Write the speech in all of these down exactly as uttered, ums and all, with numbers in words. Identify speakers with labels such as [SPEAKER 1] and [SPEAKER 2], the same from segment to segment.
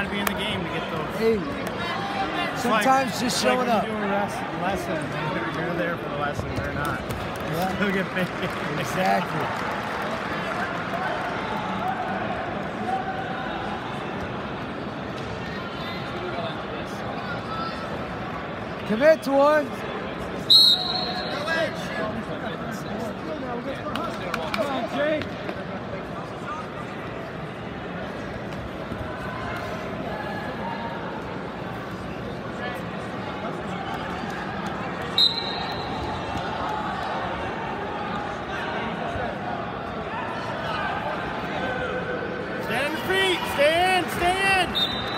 [SPEAKER 1] got to be in the game to get those.
[SPEAKER 2] Hey, sometimes
[SPEAKER 1] like,
[SPEAKER 2] just showing
[SPEAKER 1] like
[SPEAKER 2] up.
[SPEAKER 1] When you're doing a lesson, whether you're there for the lesson or not. You
[SPEAKER 2] Yeah.
[SPEAKER 1] still get paid.
[SPEAKER 2] Exactly. Commit to one. Come on, Jake.
[SPEAKER 1] Stand on your feet. Stand, stand.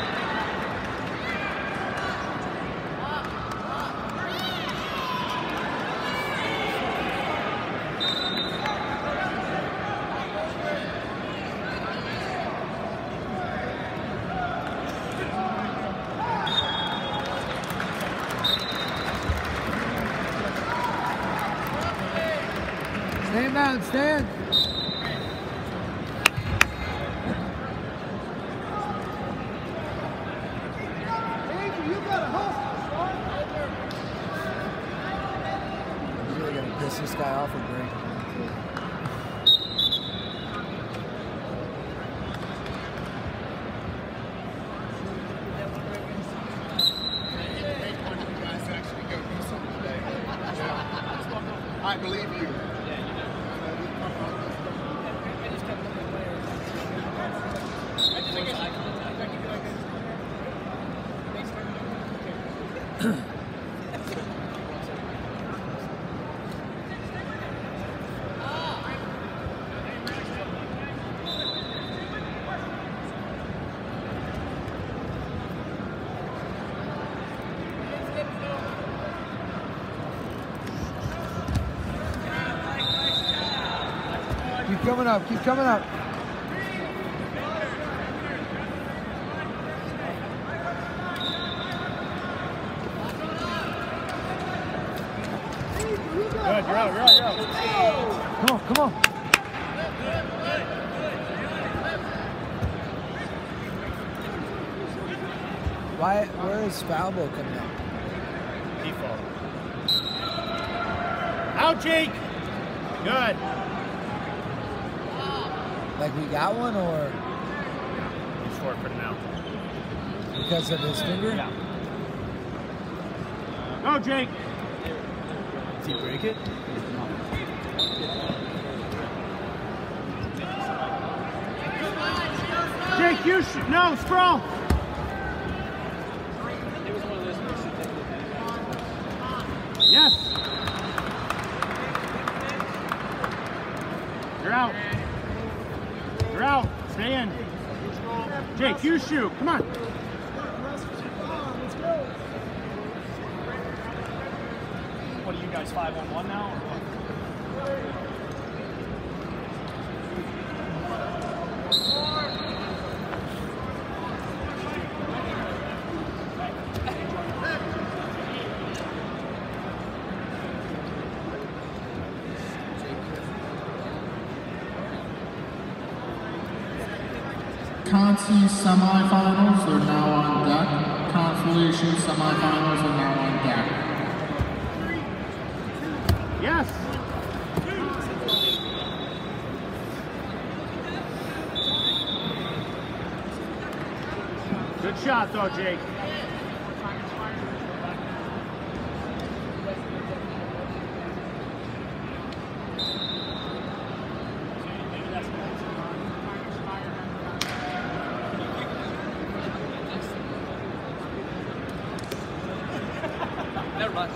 [SPEAKER 2] Stand down, stand. You really gotta piss this guy off and break him.
[SPEAKER 3] I believe you.
[SPEAKER 2] Keep coming up, keep coming up.
[SPEAKER 1] Good, you're out, you're out, you're out.
[SPEAKER 2] Come on, come on. Why, where is foul ball coming up?
[SPEAKER 1] Default. Out, Jake. Good.
[SPEAKER 2] Like we got one, or
[SPEAKER 1] He's short for now.
[SPEAKER 2] because of his finger?
[SPEAKER 1] Yeah. Go, Jake.
[SPEAKER 4] Did he break it?
[SPEAKER 1] Jake, you should. No, Straw. Yes. You're out. You're out. Stay in. Jake, you shoot. Come on.
[SPEAKER 4] What are you guys, five on one now, or what?
[SPEAKER 5] Conti semifinals are now on deck. Consolation semifinals are now on deck.
[SPEAKER 1] Yes. Good shot, though, Jake.
[SPEAKER 4] Never mind.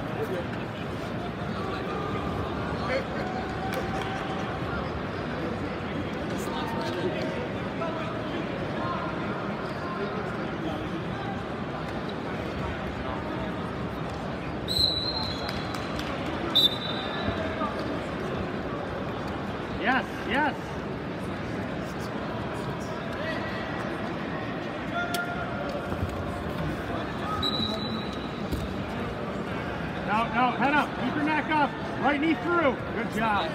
[SPEAKER 1] Yes, yes. No, no, head up. Keep your neck up. Right knee through. Good job.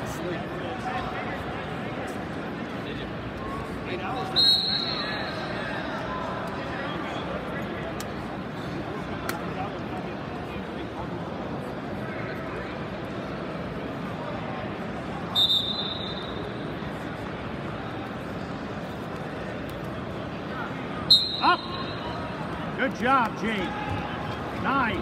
[SPEAKER 1] Good job, Jake. Nice.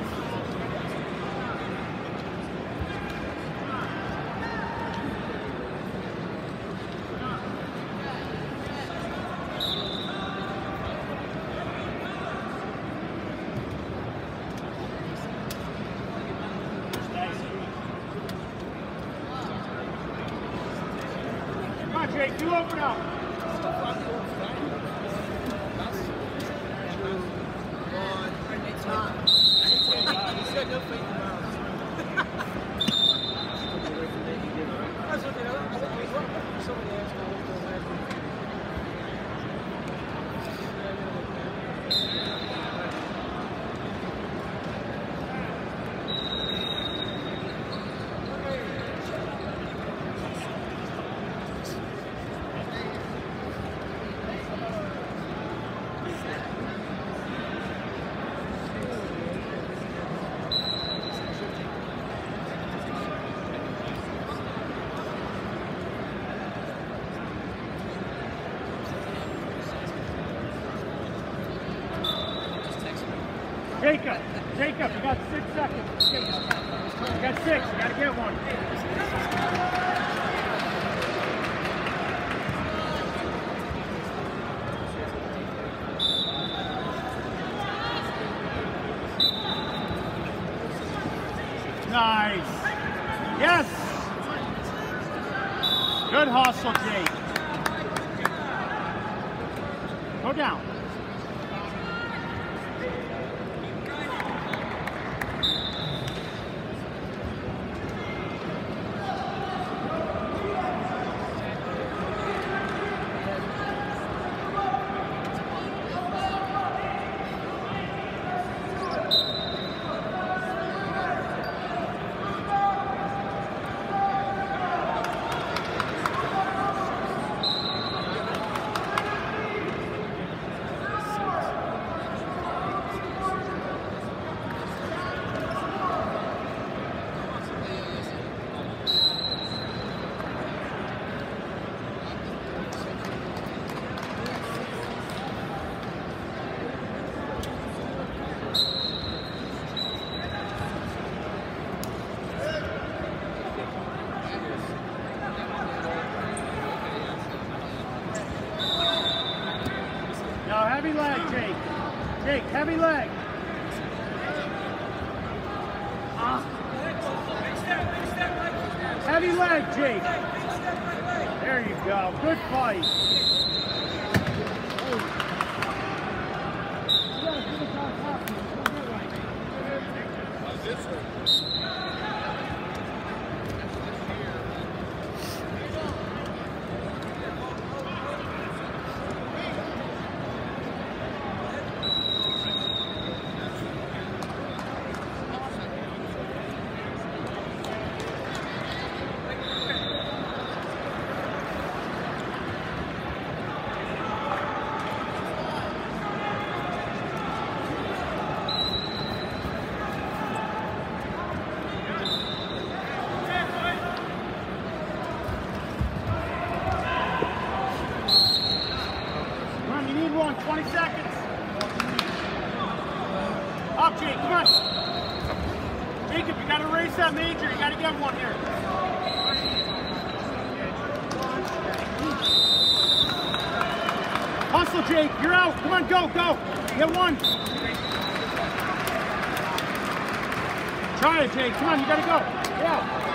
[SPEAKER 1] Come on, Jake, you open up. Jacob, Jacob, you got six seconds. You got six, you gotta get one. Nice. Yes. Good hustle, Jake. Go down. Heavy leg, Jake. Jake, heavy leg. Ah. Heavy leg, Jake. There you go. Good fight. twenty seconds. Up, Jake, come on. Jacob, you got to race that major. You got to get one here. Hustle, Jake. You're out. Come on, go, go. Get one. Try it, Jake. Come on, you got to go. Get out.